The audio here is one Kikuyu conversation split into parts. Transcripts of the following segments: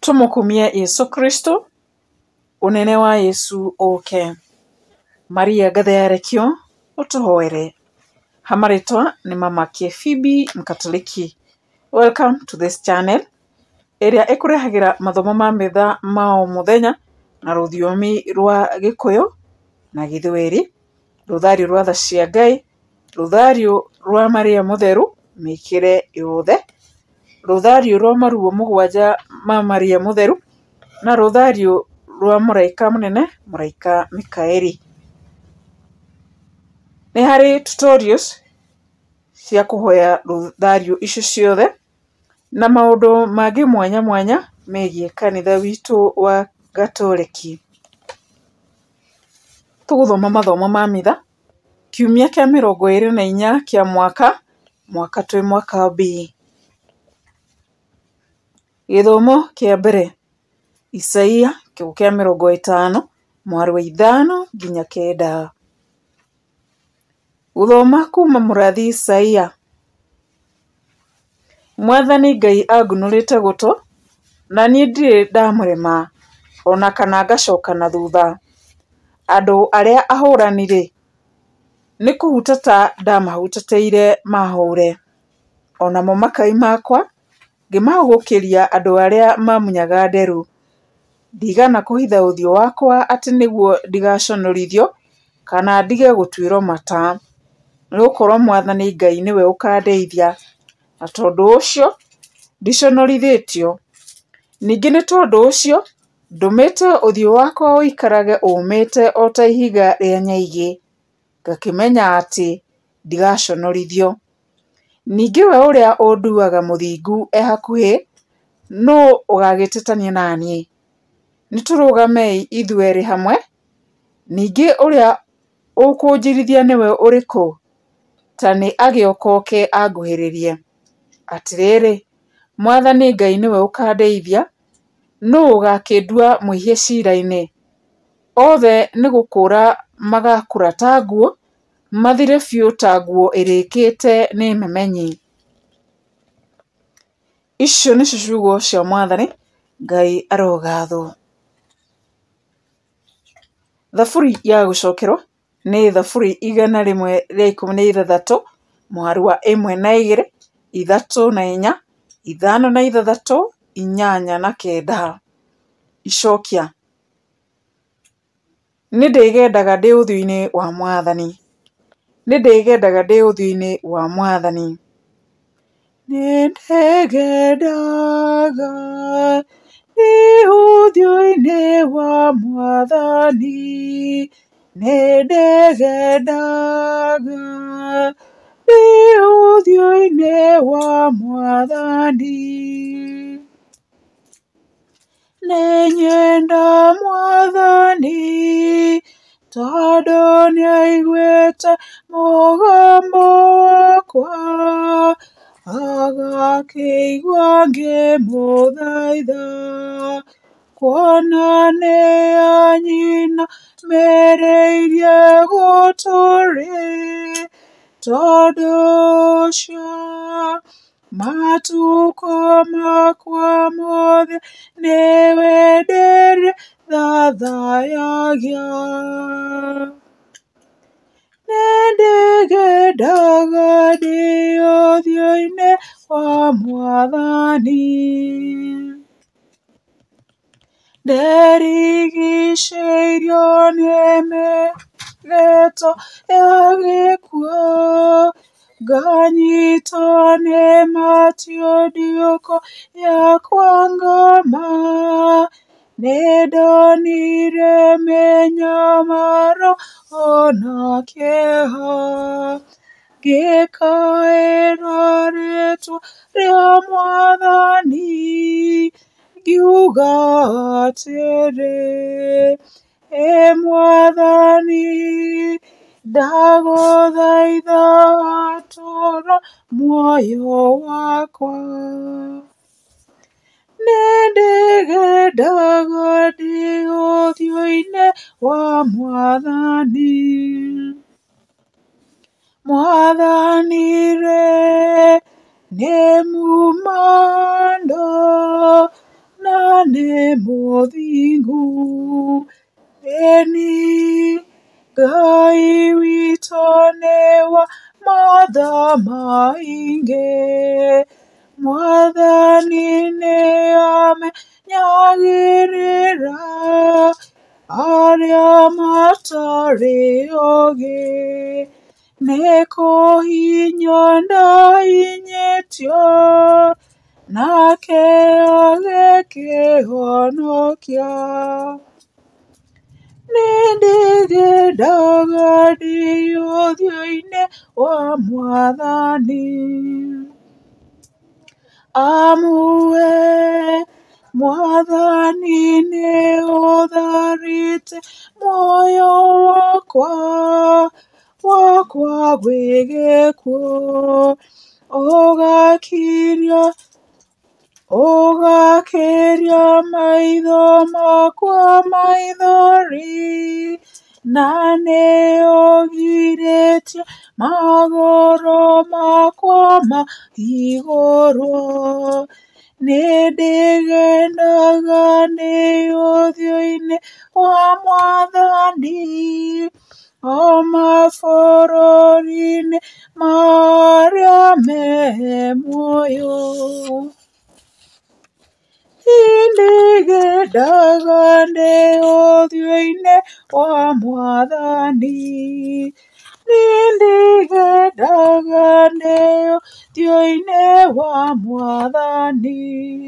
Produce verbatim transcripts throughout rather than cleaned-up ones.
Tumukumie Yesu Kristo, unene wa Yesu oke. Maria gathearekio, utuhoere. Hamaritwa ni mama Phoebe Mkatoliki. Welcome to this channel. Area ekurehagira mathomo ma metha mao muthenya na ruthiomi rwa Gikuyu na Githweri, ruthario rwa tha cia Ngai, ruthario rwa Maria Mutheru mikire yothe, ruthario rwa maruo mugwanja ma Maria Mutheru na ruthario rwa muraika munene muraika Mikaeli. Ni hari tutorials cia kuhoya ruthario icio ciothe na maundu mangi mwanya mwanya megie kanitha witu wa Gatoleki. Tuguthoma mathomo ma mitha kiumia kia mirongo iri na inya kia mwaka mwaka twi mwaka B. Githomo kia mbere, Isaia kiugo kia mirongo itano mwari wa ithano nginya kenda. Guthoma kuma murathi Isaia. Mwathani Ngai angunurite guto na nie ndire ndamurema ona kana ngacoka na thutha. Andu aria ahuranire ni kuhutata ndamahutateire mahure, ona mo makai makwa ngimahugukiria andu aria mamunyaga nderu. Ndigana kuhitha uthio wakwa ati niguo ndigaconorithio kana ndige gutwirwo mata, nukorwo Mwathani Ngai niwe ukandeithia, na tondu ucio ndiconorithitio. Ningi ni tondu ucio ndumite uthio wakwa uikarage umite o ta ihiga ria nyaigi, ngakimenya ati ndigaconorithio. Ningi we uria unduaga muthingu e hakuhi, no ugagititania nanie. Niturugamei ithweri hamwe. Ningi uria ukunjirithia niwe uriku, tani agiokoke anguhiririe. Atiriri, Mwathani Ngai niwe ukandeithia, no ugakindua mwihie cira-ini. Othe ni gukura magakura ta nguo, mathire biu ta nguo irikite ni memenyi. Icio nicio ciugo cia Mwathani Ngai arogathwo. Thaburi ya gucokerwo ni thaburi igana rimwe ria ikumi na ithathatu mwari wa imwe na igiri, ithatu na inya, ithano na ithathatu, inyanya na kenda. Icokia. Ni ndigendaga ndi uthio-ini wa Mwathani. Ni ndigendaga ndi uthio-ini wa Mwathani. Ni ndigendaga ndi uthio-ini wa Mwathani. Ni ndigendaga ndi uthio-ini wa Mwathani. Ni nyenda Mwathani tondu niaiguite mugambo wakwa, agakĩigua ngĩmũthaitha, kuona nĩ anyinamĩrĩirie gũtũũri. Tondu ũcio matukũ makwa mothe niwe ndĩrĩthathayagia. Nĩ ndigendaga ndĩ ũthiũ-inĩ wa Mwathani. Nderigicĩirio nĩ mĩgĩto ya gĩkuũ, nganyitwo nĩ matiũndiũko yakwa ngoma. Nĩ ndonire mĩnyamaro ona kĩeha, ngĩkaĩra rĩĩtwa rĩa Mwathani, ngiuga atĩrĩ, ĩ Mwathani ndagũthaitha atũũra muoyo wakwa. Nĩ ndigendaga ndĩ ũthiũ-inĩ wa Mwathani. Mwathani-rĩ, nĩ mumando na nĩ mũthingu. Ĩni Ngai witũ nĩ wa matha maingĩ. Mwathani nĩ amenyagĩrĩra arĩa matarĩ ogĩ. Nĩ kũhinyio ndahinyĩtio, nake agĩkĩhonokia. Nĩ ndĩgĩndaga ndĩ ũthiũ-inĩ wa Mwathani. Amue Mwathani nĩ ũtharĩte muoyo wakwa, wakwa gwĩ gĩkuũ. Ũgakiria ũgakiria maitho makwa maithori, na nĩ ũgirĩtie magũrũ makwa mahingũrwo. Nĩ ndĩgĩndaga ndĩ ũthiũ-inĩ wa Mwathani, o mabũrũri-inĩ marĩa me muoyo. Nĩndĩgĩndaga ndĩ ũthiũ-inĩ wa Mwathani, nĩndĩgĩndaga ndĩ ũthiũ-inĩ wa Mwathani.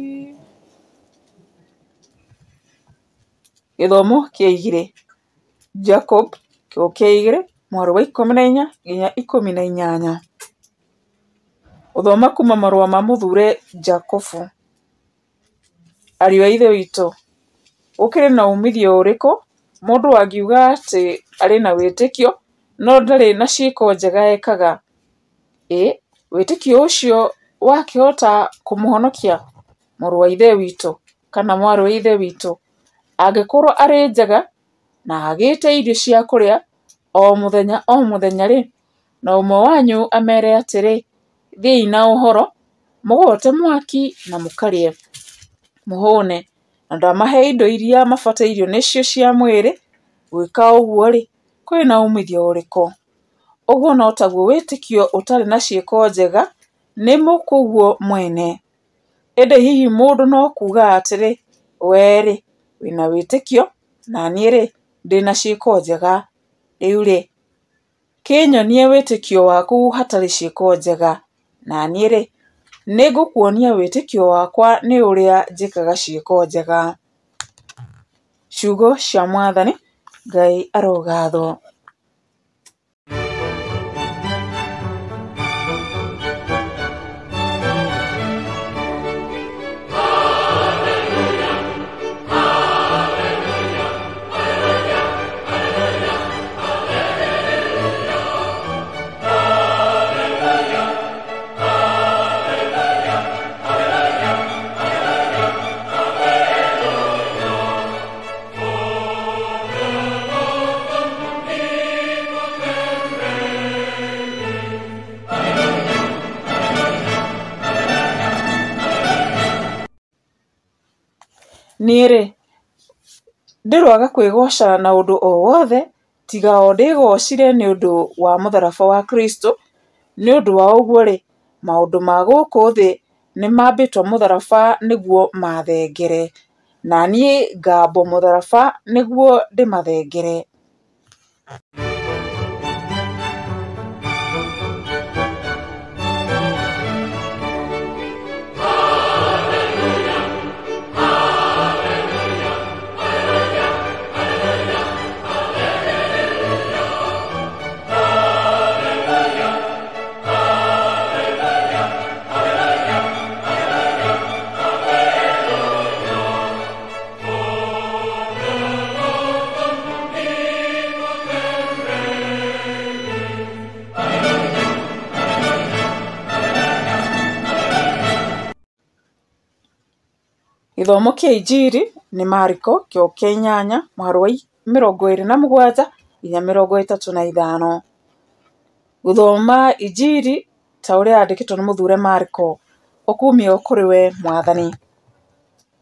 Gĩthomo kĩa igĩrĩ. Jacob kĩo kĩa igĩrĩ mwaro wa ikũmi na inya nginya ikũmi na inyanya. Gũthoma kuma marũa ma mũthure Jacobu. Ariũ a ithe witũ, gũkĩrĩ na umithio ũrĩkũ mũndũ angiuga atĩ arĩ na wĩtĩkio no ndarĩ na ciĩko njega ekaga? Ĩ, wĩtĩkio ũcio wakĩhota kũmũhonokia mũrũ wa ithe witũ kana mwarĩ wa ithe witũ angĩkorwo arĩ njaga na agĩte irio cia kũrĩa o mũthenya o mũthenya rĩ, na ũmwe wanyu amere atĩrĩ, thiĩi na ũhoro mũgũte mwaki na mũkarĩe mũhũne, na ndamahe indo iria mabatairio nĩcio cia mwĩrĩ, gwĩka ũguo rĩ, kwĩ na umithio ũrĩkũ? Ũguo no taguo wĩtĩkio ũtarĩ na ciĩko njega nĩ mũkũguo mwene. Ĩndĩ hihi mũndũ no kuga atĩrĩ, we rĩ, wĩna wĩtĩkio na niĩ rĩ, ndĩna ciĩko njega. Rĩu rĩ, kĩnyonie wĩtĩkio waku hatarĩ ciĩko njega, na niĩ rĩ, nĩngũkuonia wĩtĩkio wakwa nĩ ũrĩa njĩkaga ciĩko njega. Ciugo cia Mwathani. Ngai arogathwo. Niĩ rĩ, ndĩroaga kwĩgoca na ũndũ o wothe tiga o ndĩgocire nĩ ũndũ wa mũtharaba wa Kristo. Nĩ ũndũ wa ũguo rĩ, maũndũ ma gũkũ thĩ nĩ mambĩtwo mũtharaba nĩguo mathengere, na niĩ ngambwo mũtharaba nĩguo ndĩmathengere. Gĩthomo kĩa injiri nĩ Mariko kĩo kĩa inyanya mwaro wa mĩrongo ĩrĩ na mũgwanja nginya mĩrongo ĩtatũ na ithano. Gũthoma injiri ta ũrĩa yandĩkĩtwo nĩ mũthure Mariko. Ũkumio kũrĩ we Mwathani.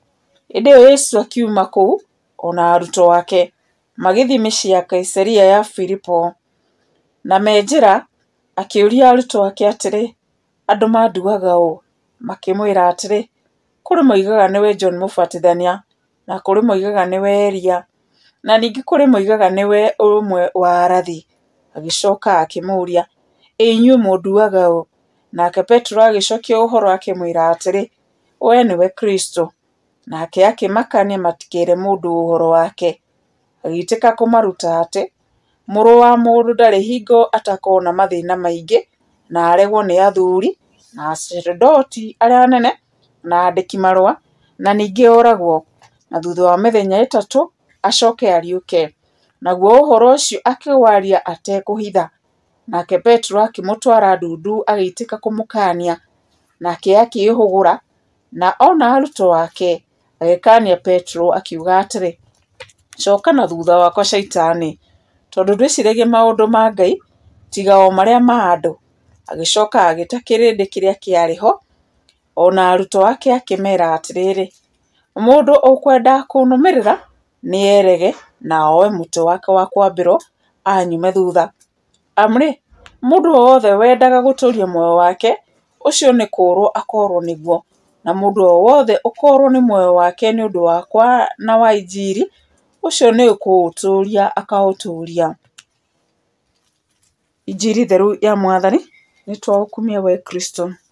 Ĩndĩ ĩyo Yesu akiuma kũu ona arutwo ake magĩthiĩ mĩciĩ ya Kaisaria ya Filipo, na me njĩra akĩũria arutwo ake atĩrĩ, andũ manduaga ũũ? Makĩmwĩra atĩrĩ, kũrĩ moigaga nĩwe John Mũbatithania, na kũrĩ moigaga nĩwe Elia, na ningĩ kũrĩ moigaga nĩwe ũmwe wa arathi. Agĩcoka akĩmũria, ĩ inyuĩ mũnduaga ũũ? Nake Petro agĩcokia ũhoro akĩmwĩra atĩrĩ, we nĩwe Kristo. Nake akĩmakania matikere mũndũ ũhoro wake. Agĩitĩka kũmaruta atĩ, Mũrũ wa Mũndũ ndarĩ hingo atakoona mathĩna maingĩ, na aregwo nĩ athuri, na acerdoti arĩa anene, na andĩki marũa, na ningĩ oragwo, na thutha wa mĩthenya ĩtatũ acoke ariũke. Naguo ũhoro ũcio akĩwaria atekũhitha. Nake Petro akĩmũtwara ndundu agĩitĩka kũmũkaania, nake akĩĩhũgũra, na ona arutwo ake agĩkaania Petro akiuga atĩrĩ, coka na thutha wakwa Shaitani, tondũ ndwĩciragia maũndũ ma Ngai tiga o marĩa ma andũ. Agĩcoka agĩta kĩrĩndĩ kĩrĩa kĩarĩ ho, ona arutwo ake akĩmera atĩrĩrĩ, mũndũ ũkwenda kũnũmĩrĩra nĩ erege na oe mũtĩ wake wa kwambĩrwo anyume thutha. Amrĩ, mũndũ o wothe wendaga gũtũũria muoyo wake, ũcio nĩ kũũrwo akoorwo nĩguo, na mũndũ o wothe ũkoorwo nĩ muoyo wake nĩ ũndũ wakwa na wa injiri, ũcio nĩ ũkũũtũũria akaũtũũria. Injiri theru ya Mwathani, nĩ twaũkumia we Kristo.